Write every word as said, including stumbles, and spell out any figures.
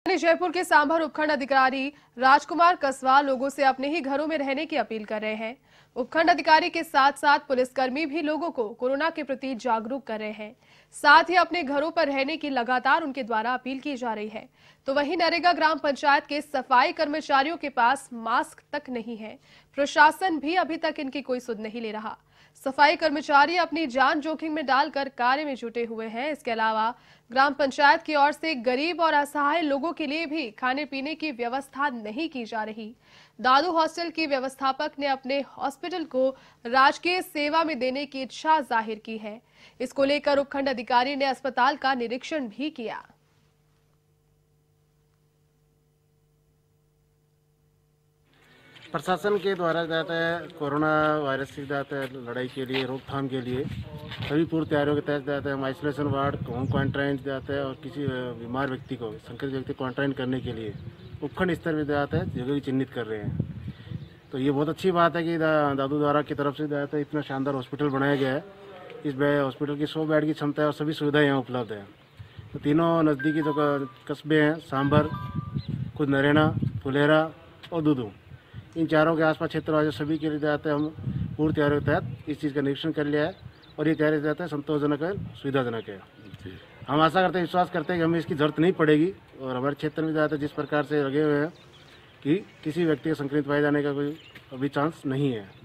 जयपुर के सांभर उपखंड अधिकारी राजकुमार कसवा लोगों से अपने ही घरों में रहने की अपील कर रहे हैं। उपखंड अधिकारी के साथ साथ पुलिसकर्मी भी लोगों को कोरोना के प्रति जागरूक कर रहे हैं। साथ ही अपने घरों पर रहने की लगातार उनके द्वारा अपील की जा रही है। तो वहीं नरेगा ग्राम पंचायत के सफाई कर्मचारियों के पास मास्क तक नहीं है। प्रशासन भी अभी तक इनकी कोई सुध नहीं ले रहा। सफाई कर्मचारी अपनी जान जोखिम में डालकर कार्य में जुटे हुए हैं। इसके अलावा ग्राम पंचायत की ओर से गरीब और असहाय लोगों के लिए भी खाने पीने की व्यवस्था नहीं की जा रही। दादू हॉस्टल की व्यवस्थापक ने अपने हॉस्पिटल को राजकीय सेवा में देने की इच्छा जाहिर की है। इसको लेकर उपखंड अधिकारी ने अस्पताल का निरीक्षण भी किया। प्रशासन के द्वारा जाता है कोरोना वायरस से जाता है लड़ाई के लिए रोकथाम के लिए सभी पूर्व तैयारियों के तहत जाता है। हम आइसोलेशन वार्ड होम क्वारंटाइन जाता है और किसी बीमार व्यक्ति को संक्रमित व्यक्ति क्वारंटाइन करने के लिए उपखंड स्तर पर जाता है जगह चिन्हित कर रहे हैं। तो ये बहुत अच्छी बात है कि दा, दादू द्वारा की तरफ से जाता है इतना शानदार हॉस्पिटल बनाया गया है। इस हॉस्पिटल की सौ बेड की क्षमता है और सभी सुविधाएँ यहाँ उपलब्ध है। तो तीनों नज़दीकी जो कस्बे हैं सांभर, खुद नरेना, फुलेरा और दूदू, इन चारों के आसपास क्षेत्र वाले सभी के लिए जाते हैं। हम पूर्व तैयारियों के तहत इस चीज़ का निरीक्षण कर लिया है और ये तैयारी जाता है संतोषजनक है, सुविधाजनक है। हम आशा करते हैं, विश्वास करते हैं कि हमें इसकी जरूरत नहीं पड़ेगी और हमारे क्षेत्र में जाता है जिस प्रकार से लगे हुए हैं कि किसी व्यक्ति के संक्रमित पाए जाने का कोई अभी चांस नहीं है।